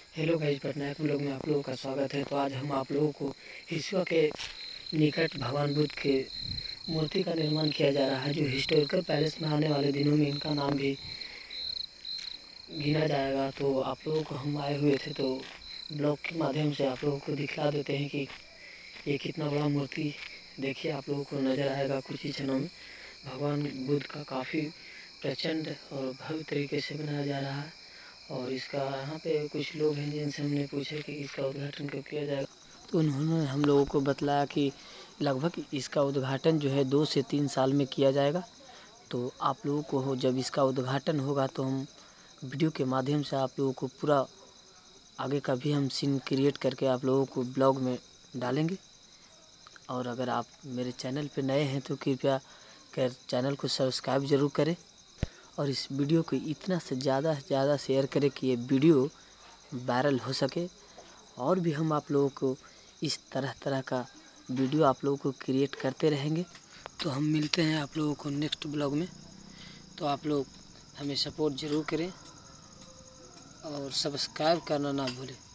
Hello guys, Patnaik blog में आप लोगों का स्वागत है। तो आज हम आप लोगों को हिसुआ के निकट भगवान बुद्ध के मूर्ति का निर्माण किया जा रहा है, जो हिस्टोरिकल पैलेस में आने वाले दिनों में इनका नाम भी गिना जाएगा। तो आप लोगों को हम आए हुए थे, तो ब्लॉग के माध्यम से आप लोगों को दिखला देते हैं कि ये कितना बड़ा मूर्ति। देखिए, आप लोगों को नज़र आएगा कुछ ही क्षणों में। भगवान बुद्ध का काफ़ी प्रचंड और भव्य तरीके से बनाया जा रहा है। और इसका यहाँ पे कुछ लोग हैं जिनसे हमने पूछा कि इसका उद्घाटन कब किया जाएगा, तो उन्होंने हम लोगों को बतलाया कि लगभग इसका उद्घाटन जो है 2 से 3 साल में किया जाएगा। तो आप लोगों को जब इसका उद्घाटन होगा तो हम वीडियो के माध्यम से आप लोगों को पूरा आगे का भी हम सीन क्रिएट करके आप लोगों को ब्लॉग में डालेंगे। और अगर आप मेरे चैनल पे नए हैं तो कृपया कर चैनल को सब्सक्राइब ज़रूर करें और इस वीडियो को इतना से ज़्यादा शेयर करें कि ये वीडियो वायरल हो सके। और भी हम आप लोगों को इस तरह का वीडियो आप लोगों को क्रिएट करते रहेंगे। तो हम मिलते हैं आप लोगों को नेक्स्ट ब्लॉग में। तो आप लोग हमें सपोर्ट ज़रूर करें और सब्सक्राइब करना ना भूलें।